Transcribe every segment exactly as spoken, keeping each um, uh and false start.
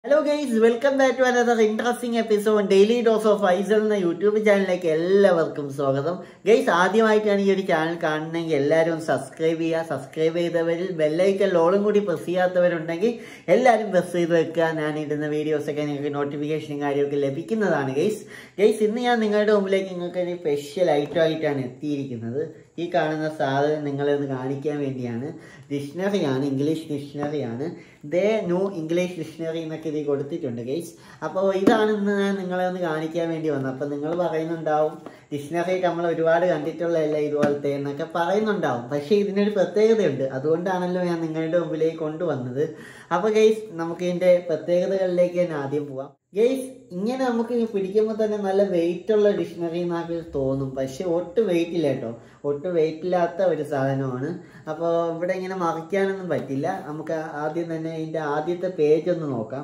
Hello guys, welcome back to another interesting episode daily dose of Faisal എന്ന YouTube ചാനലിലേക്ക് എല്ലാവർക്കും സ്വാഗതം. ഗൈസ്, ആദ്യമായിട്ടാണ് ഈ ഒരു ചാനൽ കാണുന്നതെങ്കിൽ എല്ലാവരും സബ്സ്ക്രൈബ് ചെയ്യുക. സബ്സ്ക്രൈബ് ചെയ്തവരിൽ ബെല്ലൈക്കൻ ഓളും കൂടി പ്രസ് ചെയ്യാത്തവരുണ്ടെങ്കിൽ എല്ലാവരും പ്രസ് ചെയ്ത് വെക്കുക. ഞാൻ ഇടുന്ന വീഡിയോസൊക്കെ നിങ്ങൾക്ക് നോട്ടിഫിക്കേഷനും കാര്യമൊക്കെ ലഭിക്കുന്നതാണ്. ഗൈസ് ഗൈസ് ഇന്ന് ഞാൻ നിങ്ങളുടെ മുമ്പിലേക്ക് നിങ്ങൾക്ക് ഒരു സ്പെഷ്യൽ ഐറ്റം ആയിട്ടാണ് എത്തിയിരിക്കുന്നത്. ഈ കാണുന്ന സാധനം നിങ്ങളെ ഒന്ന് കാണിക്കാൻ വേണ്ടിയാണ്. ഡിക്ഷണറിയാണ്, ഇംഗ്ലീഷ് ഡിക്ഷണറിയാണ്. ദേ ന്യൂ ഇംഗ്ലീഷ് ഡിക്ഷണറി എന്നൊക്കെ ഇത് കൊടുത്തിട്ടുണ്ട് ഗൈസ്. അപ്പോൾ ഇതാണ് ഇന്ന് ഞാൻ നിങ്ങളെ ഒന്ന് കാണിക്കാൻ വേണ്ടി വന്നത്. അപ്പോൾ നിങ്ങൾ പറയുന്നുണ്ടാവും ഡിക്ഷണറി നമ്മൾ ഒരുപാട് കണ്ടിട്ടുള്ളതല്ല ഇതുപോലത്തെ എന്നൊക്കെ പറയുന്നുണ്ടാവും. പക്ഷേ ഇതിനൊരു പ്രത്യേകതയുണ്ട്, അതുകൊണ്ടാണല്ലോ ഞാൻ നിങ്ങളുടെ മുമ്പിലേക്ക് കൊണ്ടുവന്നത്. അപ്പോൾ ഗൈസ് നമുക്ക് ഇതിൻ്റെ പ്രത്യേകതകളിലേക്ക് തന്നെ ആദ്യം പോവാം. ഗൈസ്, ഇങ്ങനെ നമുക്ക് പിടിക്കുമ്പോൾ തന്നെ നല്ല വെയിറ്റ് ഉള്ള ഡിക്ഷണറി എന്നൊക്കെ തോന്നും, പക്ഷെ ഒട്ടും വെയിറ്റ് ഇല്ല കേട്ടോ. ഒട്ടും വെയിറ്റ് ഇല്ലാത്ത ഒരു സാധനമാണ്. അപ്പോൾ ഇവിടെ ഇങ്ങനെ മറിക്കാനൊന്നും പറ്റില്ല. നമുക്ക് ആദ്യം തന്നെ ഇതിൻ്റെ ആദ്യത്തെ പേജ് ഒന്ന് നോക്കാം.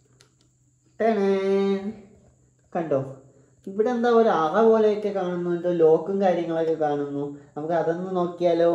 കണ്ടോ, ഇവിടെ എന്താ ഒരു അറ പോലെയൊക്കെ കാണുന്നു, എന്തോ ലോക്കും കാര്യങ്ങളൊക്കെ കാണുന്നു. നമുക്ക് അതൊന്ന് നോക്കിയാലോ.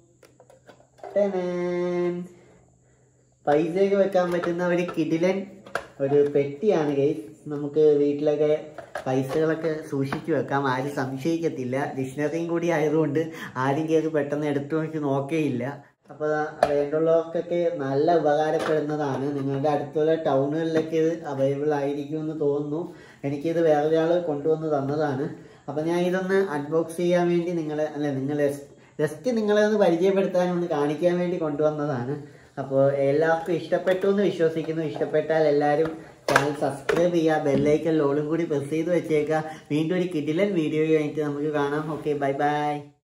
പൈസയൊക്കെ വെക്കാൻ പറ്റുന്ന ഒരു കിടിലൻ ഒരു പെട്ടിയാണ് ഗൈസ്. നമുക്ക് വീട്ടിലൊക്കെ പൈസകളൊക്കെ സൂക്ഷിച്ചു വെക്കാം, ആരും സംശയിക്കത്തില്ല. ഡിക്ഷണറിയും കൂടി ആയതുകൊണ്ട് ആരും കയറി പെട്ടെന്ന് എടുത്തു നോക്കി നോക്കേയില്ല. അപ്പോൾ വേണ്ടുള്ളവർക്കൊക്കെ നല്ല ഉപകാരപ്പെടുന്നതാണ്. നിങ്ങളുടെ അടുത്തുള്ള ടൗണുകളിലൊക്കെ ഇത് അവൈലബിൾ ആയിരിക്കുമെന്ന് തോന്നുന്നു. എനിക്കിത് വേറൊരാൾ കൊണ്ടുവന്ന് തന്നതാണ്. അപ്പോൾ ഞാൻ ഇതൊന്ന് അൺബോക്സ് ചെയ്യാൻ വേണ്ടി നിങ്ങളെ അല്ല നിങ്ങൾ ജസ്റ്റ് നിങ്ങളെ ഒന്ന് പരിചയപ്പെടുത്താൻ ഒന്ന് കാണിക്കാൻ വേണ്ടി കൊണ്ടുവന്നതാണ്. അപ്പോൾ എല്ലാവർക്കും ഇഷ്ടപ്പെട്ടു എന്ന് വിശ്വസിക്കുന്നു. ഇഷ്ടപ്പെട്ടാൽ എല്ലാവരും ചാനൽ സബ്സ്ക്രൈബ് ചെയ്യുക, ബെല്ലൈക്കൻ ഓളും കൂടി പ്രസ് ചെയ്ത് വെച്ചേക്കുക. വീണ്ടും ഒരു കിടിലൻ വീഡിയോ ആയിട്ട് നമുക്ക് കാണാം. Okay, bye by.